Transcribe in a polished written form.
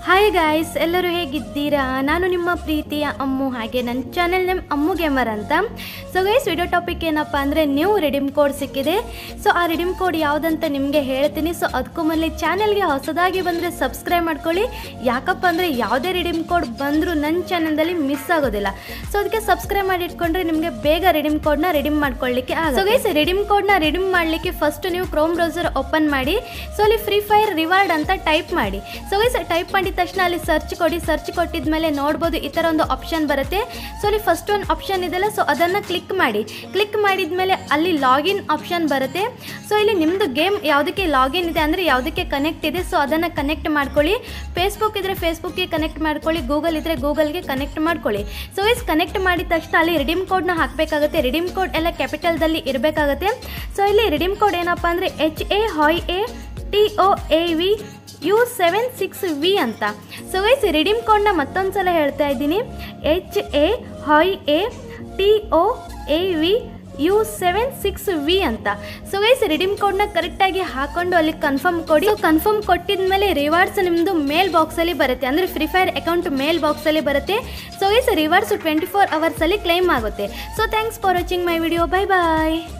Hi guys, ಎಲ್ಲರೂ ಹೇಗಿದ್ದೀರಾ? ನಾನು ನಿಮ್ಮ ಪ್ರೀತಿಯ ಅಮ್ಮು, ಹಾಗೆ ನನ್ನ ಚಾನೆಲ್ ನೇಮ್ ಅಮ್ಮು ಗೇಮರ್ ಅಂತ. ಸೊ ಗೈಸ್, ವಿಡಿಯೋ ಟಾಪಿಕ್ ಏನಪ್ಪ ಅಂದರೆ ನ್ಯೂ ರಿಡೀಮ್ ಕೋಡ್ ಸಿಕ್ಕಿದೆ. ಸೊ ಆ ರಿಡೀಮ್ ಕೋಡ್ ಯಾವುದಂತ ನಿಮಗೆ ಹೇಳ್ತೀನಿ. ಸೊ ಅದಕ್ಕೂ ಮೊದಲೇ ಚಾನೆಲ್ಗೆ ಹೊಸದಾಗಿ ಬಂದರೆ ಸಬ್ಸ್ಕ್ರೈಬ್ ಮಾಡ್ಕೊಳ್ಳಿ. ಯಾಕಪ್ಪ ಅಂದರೆ ಯಾವುದೇ ರಿಡೀಮ್ ಕೋಡ್ ಬಂದರೂ ನನ್ನ ಚಾನಲ್ದಲ್ಲಿ ಮಿಸ್ ಆಗೋದಿಲ್ಲ. ಸೊ ಅದಕ್ಕೆ ಸಬ್ಸ್ಕ್ರೈಬ್ ಮಾಡಿ ಇಟ್ಕೊಂಡ್ರೆ ನಿಮಗೆ ಬೇಗ ರಿಡೀಮ್ ಕೋಡ್ನ ರಿಡೀಮ್ ಮಾಡ್ಕೊಳ್ಳಿಕ್ಕೆ ಆಗುತ್ತೆ. ಸೊ ಗೈಸ್, ರಿಡೀಮ್ ಕೋಡ್ನ ರಿಡೀಮ್ ಮಾಡಲಿಕ್ಕೆ ಫಸ್ಟ್ ನೀವು ಕ್ರೋಮ್ ಬ್ರೌಸರ್ ಓಪನ್ ಮಾಡಿ. ಸೊ ಅಲ್ಲಿ ಫ್ರೀ ಫೈರ್ ರಿವಾರ್ಡ್ ಅಂತ ಟೈಪ್ ಮಾಡಿ. ಸೊ ಗೈಸ್, ಟೈಪ್ ಮಾಡಿದ ತಕ್ಷಣ ಅಲ್ಲಿ ಸರ್ಚ್ ಕೊಡಿ. ಸರ್ಚ್ ಕೊಟ್ಟಿದ ಮೇಲೆ ನೋಡ್ಬೋದು ಈ ಥರ ಒಂದು ಆಪ್ಷನ್ ಬರುತ್ತೆ. ಸೊ ಅಲ್ಲಿ ಫಸ್ಟ್ ಒಂದು ಆಪ್ಷನ್ ಇದೆಯಲ್ಲ, ಸೊ ಅದನ್ನು ಕ್ಲಿಕ್ ಮಾಡಿ. ಕ್ಲಿಕ್ ಮಾಡಿದ ಮೇಲೆ ಅಲ್ಲಿ ಲಾಗಿನ್ ಆಪ್ಷನ್ ಬರುತ್ತೆ. ಸೊ ಇಲ್ಲಿ ನಿಮ್ಮದು ಗೇಮ್ ಯಾವುದಕ್ಕೆ ಲಾಗಿನ್ ಇದೆ ಅಂದರೆ ಯಾವುದಕ್ಕೆ ಕನೆಕ್ಟ್ ಇದೆ, ಸೊ ಅದನ್ನು ಕನೆಕ್ಟ್ ಮಾಡ್ಕೊಳ್ಳಿ. ಫೇಸ್ಬುಕ್ ಇದ್ದರೆ ಫೇಸ್ಬುಕ್ಗೆ ಕನೆಕ್ಟ್ ಮಾಡ್ಕೊಳ್ಳಿ, ಗೂಗಲ್ ಇದ್ದರೆ ಗೂಗಲ್ಗೆ ಕನೆಕ್ಟ್ ಮಾಡ್ಕೊಳ್ಳಿ. ಸೊ ಗೈಸ್, ಕನೆಕ್ಟ್ ಮಾಡಿದ ತಕ್ಷಣ ಅಲ್ಲಿ ರಿಡೀಮ್ ಕೋಡ್ನ ಹಾಕಬೇಕಾಗುತ್ತೆ. ರಿಡೀಮ್ ಕೋಡ್ ಎಲ್ಲ ಕ್ಯಾಪಿಟಲ್ದಲ್ಲಿ ಇರಬೇಕಾಗುತ್ತೆ. ಸೊ ಇಲ್ಲಿ ರಿಡೀಮ್ ಕೋಡ್ ಏನಪ್ಪ ಅಂದರೆ HAHOYATOAVU76V ಅಂತ. ಸೊ ಗೈಸ್, ರಿಡೀಮ್ ಕೋಡ್ನ ಮತ್ತೊಂದು ಸಲ ಹೇಳ್ತಾ ಇದ್ದೀನಿ, HAHOYATOAVU76V ಅಂತ. ಸೊ ಗೈಸ್, ರಿಡೀಮ್ ಕೋಡ್ನ ಕರೆಕ್ಟಾಗಿ ಹಾಕೊಂಡು ಅಲ್ಲಿ ಕನ್ಫರ್ಮ್ ಕೊಡಿ. ಸೊ ಕನ್ಫರ್ಮ್ ಕೊಟ್ಟಿದ ಮೇಲೆ ರಿವಾರ್ಡ್ಸ್ ನಿಮ್ಮದು ಮೇಲ್ ಬಾಕ್ಸಲ್ಲಿ ಬರುತ್ತೆ, ಅಂದರೆ ಫ್ರೀ ಫೈರ್ ಅಕೌಂಟ್ ಮೇಲ್ ಬಾಕ್ಸಲ್ಲಿ ಬರುತ್ತೆ. ಸೊ ಗೈಸ್, ರಿವಾರ್ಡ್ಸ್ 24 ಅವರ್ಸಲ್ಲಿ ಕ್ಲೈಮ್ ಆಗುತ್ತೆ. So thanks for watching my video. Bye bye.